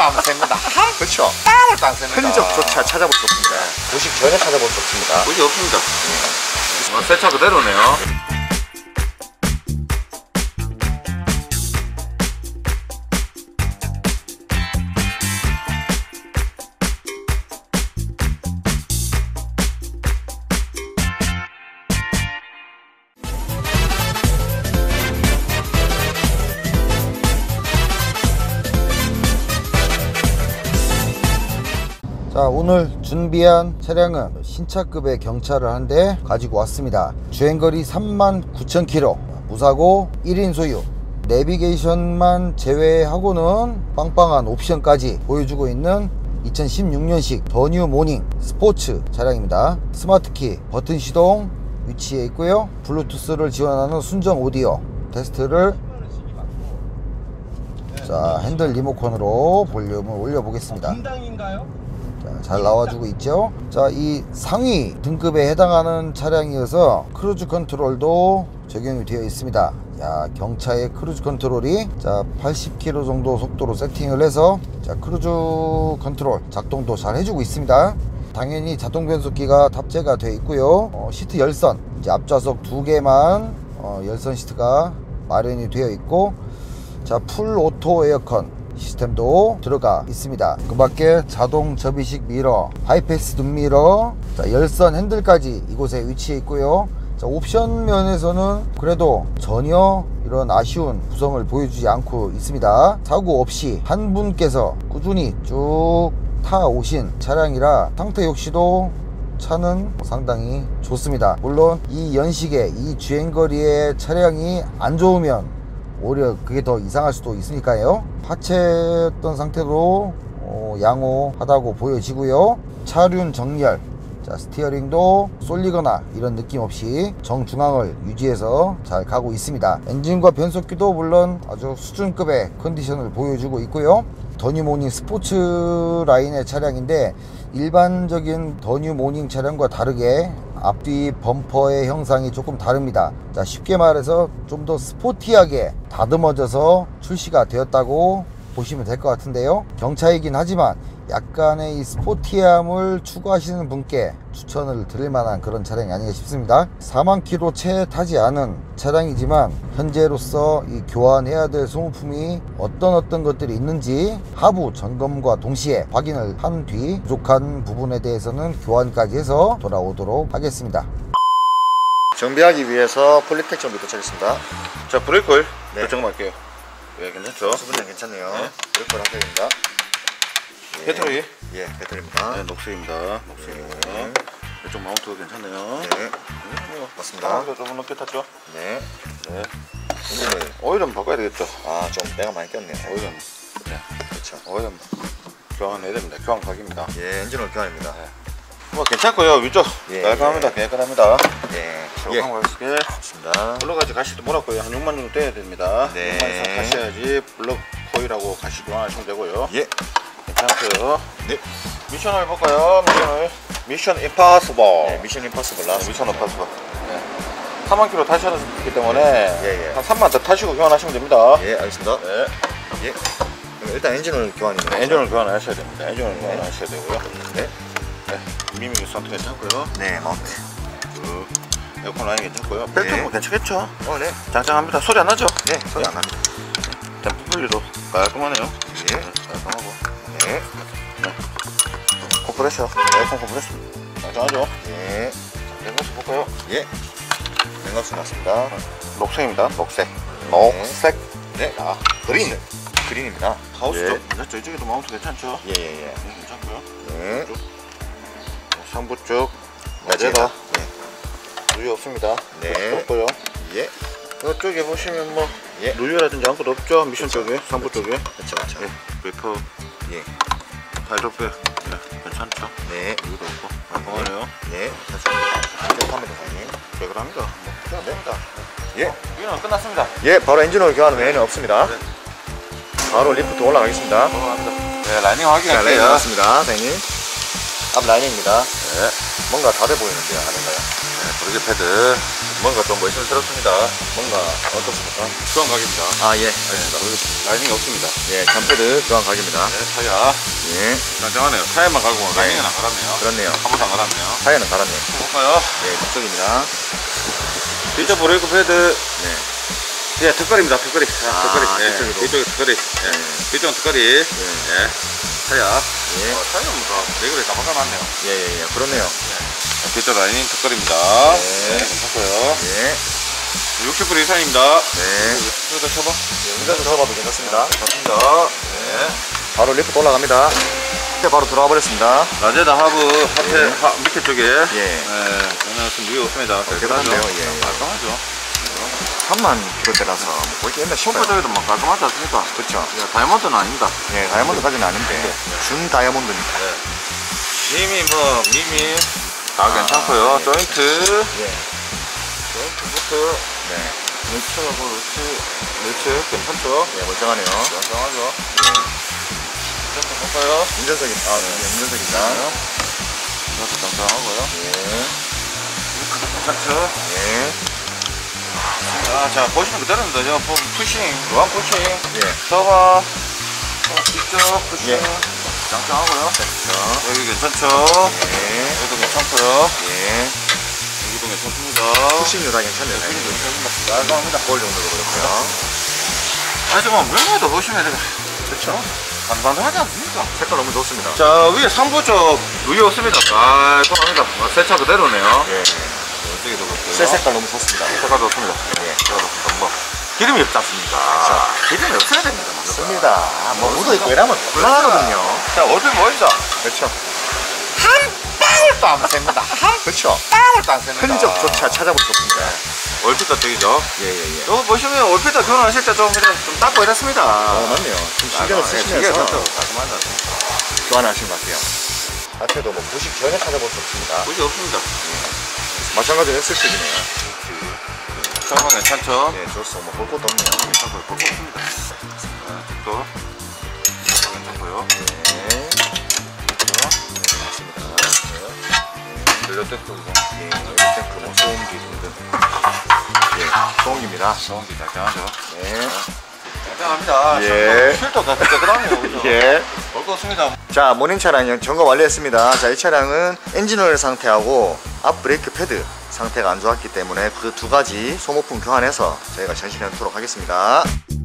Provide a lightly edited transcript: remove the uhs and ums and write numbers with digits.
안 셉니다. 그렇죠. 땀을 안 셉니다. 흔적조차 찾아볼 수 없습니다. 부식 전혀 찾아볼 수 없습니다. 부식 없습니다. 새 차 그대로네요. 자, 오늘 준비한 차량은 신차급의 경차를 한 대 가지고 왔습니다. 주행거리 39,000km, 무사고 1인 소유, 내비게이션만 제외하고는 빵빵한 옵션까지 보여주고 있는 2016년식 더 뉴 모닝 스포츠 차량입니다. 스마트키 버튼 시동 위치해 있고요. 블루투스를 지원하는 순정 오디오 테스트를 자, 핸들 리모컨으로 볼륨을 올려 보겠습니다. 잘 나와주고 있죠. 자, 이 상위 등급에 해당하는 차량이어서 크루즈 컨트롤도 적용이 되어 있습니다. 야, 경차의 크루즈 컨트롤이 자 80km 정도 속도로 세팅을 해서 자 크루즈 컨트롤 작동도 잘 해주고 있습니다. 당연히 자동 변속기가 탑재가 되어 있고요. 시트 열선 이제 앞좌석 2개만 열선 시트가 마련이 되어 있고, 자 풀 오토 에어컨 시스템도 들어가 있습니다. 그 밖에 자동 접이식 미러, 하이패스 눈미러, 자 열선 핸들까지 이곳에 위치해 있고요. 자 옵션 면에서는 그래도 전혀 이런 아쉬운 구성을 보여주지 않고 있습니다. 사고 없이 한 분께서 꾸준히 쭉 타오신 차량이라 상태 역시도 차는 상당히 좋습니다. 물론 이 연식에 이 주행거리의 차량이 안 좋으면 오히려 그게 더 이상할 수도 있으니까요. 하체했던 상태도 양호하다고 보여지고요. 차륜 정렬, 자 스티어링도 쏠리거나 이런 느낌 없이 정중앙을 유지해서 잘 가고 있습니다. 엔진과 변속기도 물론 아주 수준급의 컨디션을 보여주고 있고요. 더 뉴 모닝 스포츠 라인의 차량인데 일반적인 더 뉴 모닝 차량과 다르게 앞뒤 범퍼의 형상이 조금 다릅니다. 자 쉽게 말해서 좀 더 스포티하게 다듬어져서 출시가 되었다고 보시면 될 것 같은데요. 경차이긴 하지만 약간의 이 스포티함을 추구하시는 분께 추천을 드릴 만한 그런 차량이 아닌가 싶습니다. 4만 km 채 타지 않은 차량이지만 현재로서 이 교환해야 될 소모품이 어떤 것들이 있는지 하부 점검과 동시에 확인을 한 뒤 부족한 부분에 대해서는 교환까지 해서 돌아오도록 하겠습니다. 정비하기 위해서 폴리텍 정비 도착했습니다. 자 브레이크 오일 네. 점검할게요. 예, 괜찮죠? 수분량 괜찮네요. 네. 브레이크 오일 합격입니다. 예. 배터리? 예, 배터리입니다. 네, 녹색입니다. 녹색입니다. 네. 이쪽 마운트가 괜찮네요. 네, 맞습니다. 조금 높게 탔죠? 네. 네. 엔진을 오일은 바꿔야 되겠죠? 좀 내가 많이 꼈네요. 오일은 네. 그렇죠. 오일은 교환해야 됩니다. 교환 각입니다. 예, 엔진을 교환입니다. 네. 뭐 괜찮고요. 위쪽 예, 깔끔합니다. 깨끗합니다. 예, 조금 가시게. 좋습니다. 블럭까지 가시도 몰았고요. 한 6만 정도 떼야 됩니다. 네. 6만 이상 가셔야지 블럭 코일하고 가시 교환하시면 되고요. 예. 괜찮고요. 네. 미션을 해볼까요? 미션 임파서블. 네, 미션 임파서블 나왔습니다. 미션 임파서블. 네. 4만 킬로 타셨기 때문에 예. 한 3만 더 타시고 교환하시면 됩니다. 예, 알겠습니다. 네. 예. 그럼 일단 엔진을 교환입니다. 네, 엔진을 교환하셔야 됩니다. 엔진을 교환하셔야 되고요. 네. 네. 미미기 선도 괜찮고요. 네, 마운트. 에어컨 라인 괜찮고요. 벨트 네. 뭐 괜찮겠죠? 네. 짱짱합니다. 소리 안 나죠? 네, 소리 안 납니다. 댐프 분리도 깔끔하네요. 예. 깔끔하고. 네. 컴프레셔. 에어컨 컴프레셔. 짱짱하죠? 예. 냉각수 볼까요? 예. 냉각수 났습니다. 녹색입니다. 녹색. 네. 녹색. 네. 아, 그린. 그린입니다. 하우스죠? 예. 괜찮죠? 이쪽에도 마운트 괜찮죠? 예. 괜찮고요. 네. 상부 쪽. 맞습니다. 내대다. 누유 없습니다. 네. 없고요. 예. 이쪽에 보시면 뭐 예. 누유라든지 아무것도 없죠. 미션 쪽에, 상부 쪽에. 그렇죠. 예. 브레이크, 예. 하이드로백. 예. 괜찮죠? 네. 누유도 없고. 깔끔하네요. 네. 됐습니다. 깨끗합니다, 사장님. 깨끗합니다. 뭐, 됩니다. 예. 누유는 끝났습니다. 예, 바로 엔진오일 교환 외에는 없습니다. 네. 바로 리프트 올라가겠습니다. 들어갑니다. 네, 라이닝 자, 라인 확인할게요. 나왔습니다, 사장님. 앞 라인입니다. 네. 뭔가 다 돼 보이는데요, 아닌가요? 네, 브레이크 패드. 뭔가 좀 멋있음스럽습니다. 뭔가 어떻습니까? 교환 가격입니다. 아, 예. 알겠습니다. 라이닝이 없습니다. 예, 캠패드 교환 가격입니다. 네, 타이어. 예, 짱짱하네요. 타이어만 갈고 라이닝은 안 갈았네요. 그렇네요. 한 번도 안 갈았네요. 타이어는 갈았네요. 볼까요? 예, 이쪽입니다. 뒤쪽 브레이크 패드. 네. 예, 턱걸이입니다. 턱걸이. 아, 턱걸이. 예, 뒤쪽으로. 뒤쪽에 턱걸이. 예. 뒤쪽은 턱걸이. 예. 타이어. 예. 타이어는 뭐 레그에 깜빡깜빡하네요. 예, 예, 예. 그렇네요. 뒤쪽 라이닝 턱걸이입니다. 네. 괜찮고요. 예. 60불 이상입니다. 네. 이거 쳐봐. 예, 운전수 서봐도 괜찮습니다. 좋습니다. 네. 바로 리프트 올라갑니다. 밑에 바로 들어와 버렸습니다. 라제다 하부 앞에 예. 밑에 쪽에 오늘 좀 위에 없습니다. 깨끗한데요. 예. 깔끔하죠. 3만 킬로대라서 뭐 거의 옛날 싶어요. 홈파적에도 막 깔끔하지 않습니까? 그렇죠. 예, 다이아몬드는 아닙니다. 예, 다이아몬드까지는 아닌데 준 다이아몬드니까. 미미 다 괜찮고요. 조인트 예. 부트 네. 르츠 괜찮죠? 예, 멀쩡하네요. 괜찮하죠? 좀 볼까요? 운전석이 네, 운전석입니다. 이것도 괜찮하고요. 예. 괜찮죠? 예. 자 보시면 그대로입니다. 저 푸싱, 무한 푸싱, 예. 서버, 뒤쪽 푸싱, 예. 짱짱하고요. 그렇죠. 여기 괜찮죠? 예. 여기도 괜찮고요. 예. 여기도 괜찮습니다. 푸싱류 다 괜찮네요. 푸싱도 괜찮습니다. 깔끔합니다. 볼 정도로 그렇고요. 하지만 물매도 보시면 되게 그렇죠. 반반하지 않습니까? 색깔 너무 좋습니다. 자 위에 상부 쪽 누이 없습니다. 깔끔합니다. 세차 그대로네요. 예. 어떻게도 그렇고요. 새 색깔 너무 좋습니다. 색깔 좋습니다. 예. 색깔 좋습니다. 뭐 기름이 없지 않습니까? 그렇죠. 기름이 없어야 됩니다. 맞습니다. 뭐 묻어 있고 이러면 곤란하거든요. 자 얼핏 보이죠? 그렇죠. 빵울도 안 셉니다. 그렇죠. 빵울도 안 셉니다. 흔적조차 찾아볼 수 없습니다. 얼핏 되죠? 예, 예, 예. 이거 보시면 얼핏 교환하실 때 좀 닦고 이랬습니다. 맞네요. 좀 신경을 쓰시면서 깔끔하다. 교환하신 것 같아요. 앞에도 뭐 부식 전혀 찾아볼 수 없습니다. 굳이 없습니다. 마찬가지로 엑셀식이네요. 정말 괜찮죠? 네, 좋소. 뭐 볼 것도 없네요. 괜찮고요. 볼 거 없습니다. 또 괜찮고요. 네. 연료대 쪽이고 예, 탱크 뭐 소음기 등등. 예, 소음기입니다. 소음기 짱짱하죠? 네. 짱짱합니다. 예. 필터가 깨끗하네요. 그죠? 예. 볼 거 없습니다. 자, 모닝 차량 점검 완료했습니다. 자, 이 차량은 엔진 오일 상태하고 앞 브레이크 패드 상태가 안 좋았기 때문에 그 두 가지 소모품 교환해서 저희가 전시해 놓도록 하겠습니다.